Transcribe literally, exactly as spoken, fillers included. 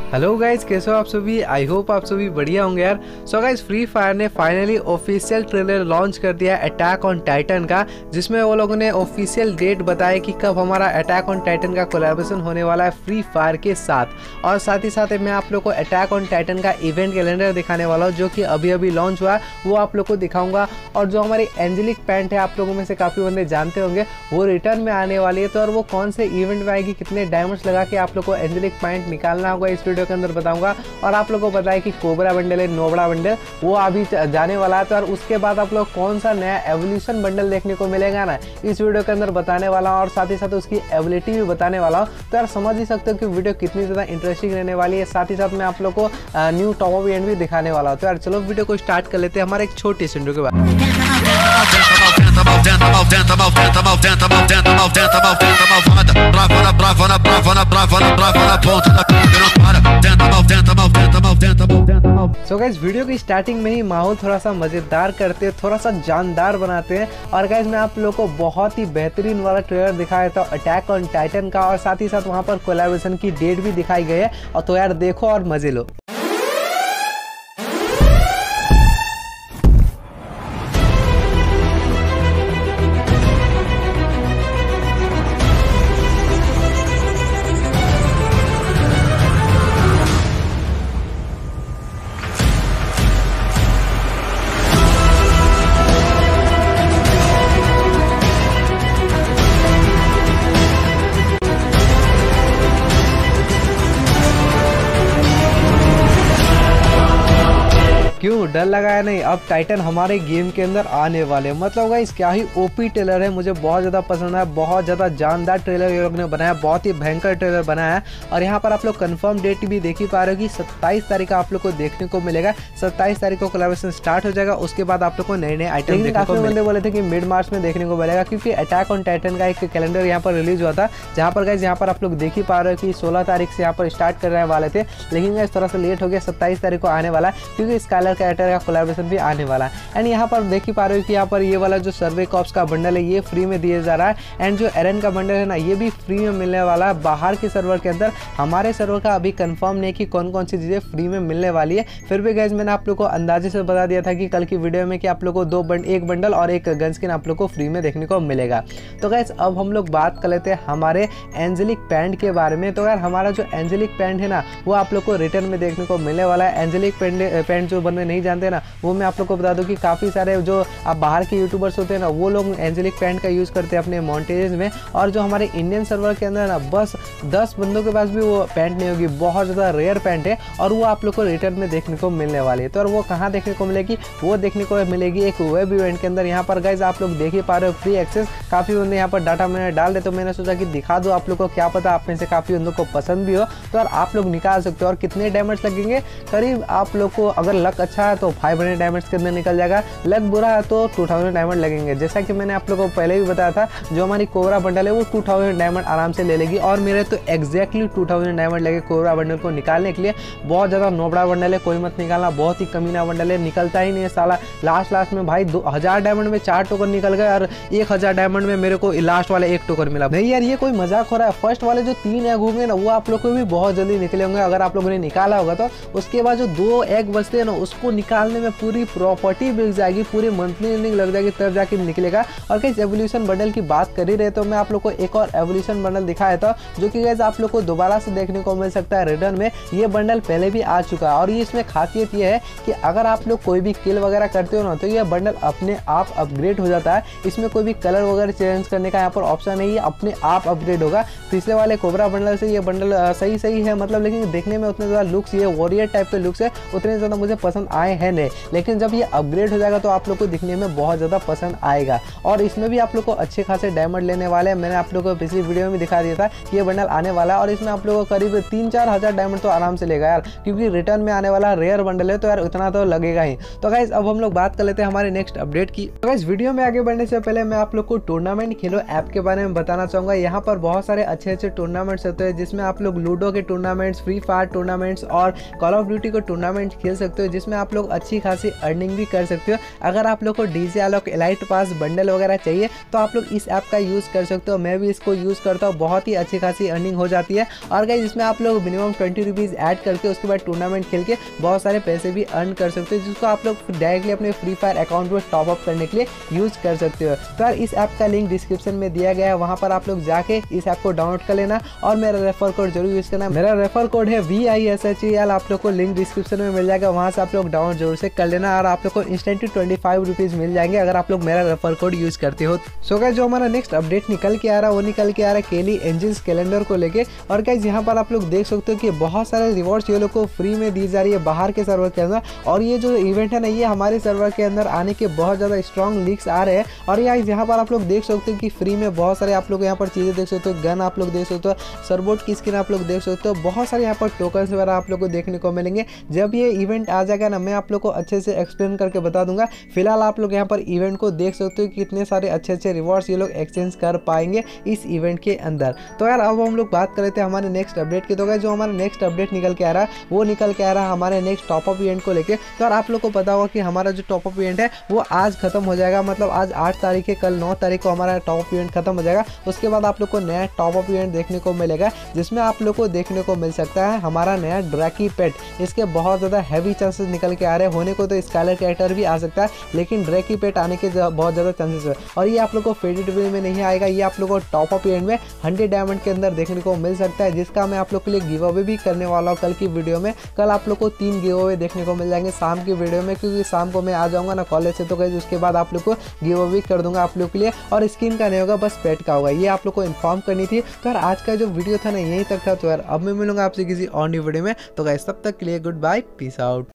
Hello guys, कैसे हो आप सभी। आई होप आप सभी बढ़िया होंगे यार। सो गाइज, फ्री फायर ने फाइनली ऑफिशियल ट्रेलर लॉन्च कर दिया अटैक ऑन टाइटन का, जिसमें वो लोगों ने ऑफिशियल डेट बताया कि कब हमारा अटैक ऑन टाइटन का कोलैबोरेशन होने वाला है फ्री फायर के साथ। और साथ ही साथ मैं आप लोग को अटैक ऑन टाइटन का इवेंट कैलेंडर दिखाने वाला हूँ, जो कि अभी अभी लॉन्च हुआ है, वो आप लोग को दिखाऊंगा। और जो हमारी एंजेलिक पैंट है, आप लोगों में से काफ़ी बंदे जानते होंगे, वो रिटर्न में आने वाली है। तो और वो कौन से इवेंट में आएगी, कितने डायमंड्स लगा के आप लोग को एंजेलिक पैंट निकालना होगा, इस वीडियो के अंदर बताऊंगा। और आप लोगों को बताया कि कोबरा बंडल है, नोबड़ा बंडल, वो अभी जाने वाला है। तो और उसके बाद आप लोग कौन सा नया एवोल्यूशन बंडल देखने को मिलेगा ना, इस वीडियो के अंदर बताने वाला हूँ। और साथ ही साथ उसकी एबिलिटी भी बताने वाला हूँ। तो यार समझ ही सकते हो कि वीडियो कितनी ज़्यादा इंटरेस्टिंग रहने वाली है। साथ ही साथ मैं आप लोग को न्यू टॉप इवेंट भी दिखाने वाला हूँ। तो यार चलो वीडियो को स्टार्ट कर लेते हैं हमारे एक छोटे से इंट्रो के बाद। सो गाइस, वीडियो की स्टार्टिंग में ही माहौल थोड़ा सा मजेदार करते हैं, थोड़ा सा जानदार बनाते हैं। और गाइस, मैं आप लोगों को बहुत ही बेहतरीन वाला ट्रेलर दिखाया था अटैक ऑन टाइटन का, और साथ ही साथ वहां पर कोलैबोरेशन की डेट भी दिखाई गई है। और तो यार देखो और मजे लो। क्यों डर लगा है? नहीं, अब टाइटन हमारे गेम के अंदर आने वाले। मतलब गाइस, क्या ही ओपी ट्रेलर है, मुझे बहुत ज़्यादा पसंद है। बहुत ज़्यादा जानदार ट्रेलर ये लोग ने बनाया, बहुत ही भयंकर ट्रेलर बनाया है। और यहाँ पर आप लोग कंफर्म डेट भी देख ही पा रहे हो कि सत्ताईस तारीख का आप लोग को देखने को मिलेगा। सत्ताईस तारीख को कोलैबोरेशन स्टार्ट हो जाएगा। उसके बाद आप लोग को नए नए आइटम देखने को मिलेंगे। बोले थे कि मिड मार्च में देखने को मिलेगा, क्योंकि अटैक ऑन टाइटन का एक कैलेंडर यहाँ पर रिलीज हुआ था, जहाँ पर गाइस यहाँ पर आप लोग देख ही पा रहे हो कि सोलह तारीख से यहाँ पर स्टार्ट करने वाले थे। लेकिन इस तरह से लेट हो गया, सत्ताईस तारीख को आने वाला है, क्योंकि स्काइलर कैरेक्टर का कोलैबोरेशन भी आने वाला है। एंड यहाँ पर देख ही पा रहे हो कि यहाँ पर ये वाला जो सर्वे कॉप्स का बंडल है, ये फ्री में दिया जा रहा है। एंड जो एरन का बंडल है ना, ये भी फ्री में मिलने वाला है बाहर के सर्वर के अंदर। हमारे सर्वर का अभी कंफर्म नहीं कि कौन कौन सी चीज़ें फ्री में मिलने वाली है। फिर भी गाइस, मैंने आप लोग को अंदाजे से बता दिया था कि कल की वीडियो में कि आप लोग को दो बंड एक बंडल और एक गन स्किन आप लोग को फ्री में देखने को मिलेगा। तो गाइस, अब हम लोग बात कर लेते हैं हमारे एंजेलिक पैंट के बारे में। तो यार हमारा जो एंजेलिक पैंट है ना, वो आप लोग को रिटर्न में देखने को मिलने वाला है। एंजेलिक पैंट पैंट जो बंदे नहीं जानते ना, वो मैं आप लोग को बता दूं कि काफ़ी सारे जो आप बाहर के यूट्यूबर्स होते हैं ना, वो लोग एंजेलिक पैंट का यूज़ करते हैं अपने मॉन्टेज में। और जो हमारे इंडियन सर्वर के अंदर ना, बस दस बंदों के पास भी वो पैंट नहीं होगी। बहुत ज़्यादा रेयर पैंट है, और वो आप लोग को रिटर्न में देखने को मिलने वाली है। तो और वो कहाँ देखने को मिलेगी? वो देखने को मिलेगी एक वेब इवेंट के अंदर। यहाँ पर गाइज आप लोग देख ही पा रहे हो, फ्री एक्सेस। काफ़ी बंदे यहाँ पर डाटा मैंने डाल दे, तो मैंने सोचा कि दिखा दो आप लोग को, क्या पता आप में से काफ़ी बंदों को पसंद भी हो। तो और आप लोग निकाल सकते हो। और कितने डायमंड्स लगेंगे? करीब आप लोग को अगर लक अच्छा है तो फाइव हंड्रेड डायमंड्स के अंदर निकल जाएगा। लक बुरा है तो टू थाउजेंड डायमंड लगेंगे। जैसा कि मैंने आप लोगों को पहले भी बताया था, जो हमारी कोबरा बंडल है वो टू थाउजेंड डायमंड आराम से ले लेगी। और मेरे तो एग्जैक्टली टू थाउजेंड डायमंड लगे कोबरा बंडल को निकालने के लिए। बहुत ज़्यादा नोबड़ा बंडल है, कोई मत निकालना, बहुत ही कमीना बंडल है, निकलता ही नहीं है साला। लास्ट लास्ट में भाई दो हज़ार डायमंड में चार टोकन निकल गए, और एक हज़ार डायमंड में मेरे को लास्ट वाले एक टोकन मिला। नहीं यार, ये कोई मजाक हो रहा है। फर्स्ट वाले जो तीन एग होंगे ना, वो आप लोग को भी बहुत जल्दी निकले होंगे अगर आप लोगों ने निकाला होगा। तो उसके बाद जो दो एग बचते हैं ना, उसको निकालने में पूरी प्रॉपर्टी बिक जाएगी, पूरी मंथली अर्निंग लग जाएगी, तब जाके निकलेगा। और गाइस, एवोल्यूशन बंडल की बात कर ही रहे तो मैं आप लोग को एक और एवोल्यूशन बंडल दिखाया था, जो कि गाइस आप लोग को दोबारा से देखने को मिल सकता है रिटर्न में। ये बंडल पहले भी आ चुका है, और ये इसमें खासियत ये है कि अगर आप लोग कोई भी किल वगैरह करते हो ना, तो ये बंडल अपने आप अपग्रेड हो जाता है। इसमें कोई भी कलर वगैरह चेंज करने का यहाँ पर ऑप्शन नहीं है, अपने आप अपग्रेड होगा। पिछले वाले कोबरा बंडल से ये बंडल सही सही है, मतलब, लेकिन देखने में उतने ज़्यादा लुक्स, ये वॉरियर टाइप के लुक्स है, उतने ज़्यादा मुझे पसंद आए हैं नहीं। लेकिन जब ये अपग्रेड हो जाएगा तो आप लोग को दिखने में बहुत ज़्यादा पसंद आएगा। और इसमें भी आप लोग को अच्छे खासे डायमंड लेने वाले हैं। मैंने आप लोगों को पिछली वीडियो में दिखा दिया था कि ये बंडल आने वाला है, और इसमें आप लोगों को करीब तीन चार हज़ार डायमंड तो आराम से लेगा यार, क्योंकि रिटर्न में आने वाला रेयर बंडल है। तो यार उतना तो लगेगा ही। तो गाइस, अब हम लोग बात कर लेते हैं हमारे नेक्स्ट अपडेट की। तो गाइस, वीडियो में आगे बढ़ने से पहले मैं आप लोग को टूर्नामेंट खेलो ऐप के बारे में बताना चाहूँगा। यहाँ पर बहुत सारे अच्छे अच्छे टूर्नामेंट्स होते हैं, जिसमें आप लोग लूडो के टूर्नामेंट्स, फ्री फायर टूर्नामेंट्स और कॉल ऑफ ड्यूटी के टूर्नामेंट खेल सकते हो, जिसमें जिसमें आप लोग अच्छी खासी अर्निंग भी कर सकते हो। अगर आप लोग को DJ Alok elite pass bundle वगैरह चाहिए तो आप लोग इस ऐप का यूज़ कर सकते हो। मैं भी इसको यूज़ करता हूँ, बहुत ही अच्छी खासी अर्निंग हो जाती है। और गाइस इसमें आप लोग मिनिमम ट्वेंटी रुपीज़ ऐड करके उसके बाद टूर्नामेंट खेल के बहुत सारे पैसे भी अर्न कर सकते हो, जिसको आप लोग डायरेक्टली अपने फ्री फायर अकाउंट में टॉप अप करने के लिए यूज़ कर सकते हो। तो यार इस ऐप का लिंक डिस्क्रिप्शन में दिया गया है, वहाँ पर आप लोग जाके इस ऐप को डाउनलोड कर लेना और मेरा रेफर कोड जरूर यूज़ करना। मेरा रेफर कोड है V I S H E L, आप लोग को लिंक डिस्क्रिप्शन में मिल जाएगा, वहाँ से आप लोग डाउनलोड जरूर से कर लेना और आप लोग को इंस्टेंटली ट्वेंटी फाइव रुपीज़ मिल जाएंगे अगर आप लोग मेरा रेफर कोड यूज़ करते हो। सो गाइस जो हमारा नेक्स्ट अपडेट निकल के आ रहा है वो निकल के आ रहा है केली एंजल्स कैलेंडर को लेके। और गाइस यहाँ पर आप लोग देख सकते हो कि बहुत सारे रिवॉर्ड्स ये लोग को फ्री में दी जा रही है बाहर के सर्वर के अंदर। और ये जो इवेंट है ना, ये हमारे सर्वर के अंदर आने के बहुत ज़्यादा स्ट्रॉन्ग लीक्स आ रहे हैं। और गाइस यहाँ पर आप लोग देख सकते हो कि फ्री में बहुत सारे आप लोग यहाँ पर चीज़ें देख सकते हो, गन आप लोग देख सकते हो, सर्वोट की स्किन आप लोग देख सकते हो, बहुत सारे यहाँ पर टोकन्स वगैरह आप लोग को देखने को मिलेंगे। जब ये इवेंट आ जाएगा ना, मैं आप लोग को अच्छे से एक्सप्लेन करके बता दूंगा। फिलहाल आप लोग यहाँ पर इवेंट को देख सकते हो कि कितने सारे अच्छे अच्छे रिवॉर्ड्स ये लोग एक्सचेंज कर पाएंगे इस इवेंट के अंदर। तो यार अब हम लोग बात कर रहे थे हमारे नेक्स्ट अपडेट की। तो गाइस जो हमारा नेक्स्ट अपडेट निकल के आ रहा है वो निकल के आ रहा है हमारे नेक्स्ट टॉप अप इवेंट को लेके। तो यार आप लोग को पता होगा कि हमारा जो टॉप अप इवेंट है वो आज खत्म हो जाएगा, मतलब आज आठ तारीख है, कल नौ तारीख को हमारा टॉप अप इवेंट खत्म हो जाएगा। उसके बाद आप लोग को नया टॉप अप इवेंट देखने को मिलेगा, जिसमें आप लोग को देखने को मिल सकता है हमारा नया ड्रैकी पेट। इसके बहुत ज़्यादा हैवी चांसेस निकल के आ रहे हैं, होने को तो स्काइलर कैरेक्टर भी आ सकता है, लेकिन ड्रैकी पेट आने के बहुत ज़्यादा चांसेस है। और ये आप लोग को फेडेड वे में नहीं आएगा, ये आप लोग को टॉप अप इवेंट में हंड्रेड डायमंड के अंदर देखने को मिल सकता है, जिसका मैं आप लोग के लिए गिव अवे भी करने वाला हूँ कल की वीडियो में। कल आप लोग को तीन गिव अवे देखने को मिल जाएंगे शाम की वीडियो में, क्योंकि शाम को मैं आ जाऊँगा ना कॉलेज से। तो गाइस उसके बाद आप लोग को गिव अवे कर दूंगा आप लोग के लिए, और स्किन का नहीं होगा, बस पेट का होगा। ये आप लोग को इन्फॉर्म करनी थी। तो यार आज का जो वीडियो था ना यहीं तक था। तो यार अब मैं मिलूंगा आपसे किसी और न्यू वीडियो में। तो गाइस तब तक के लिए गुड बाय, पीस आउट।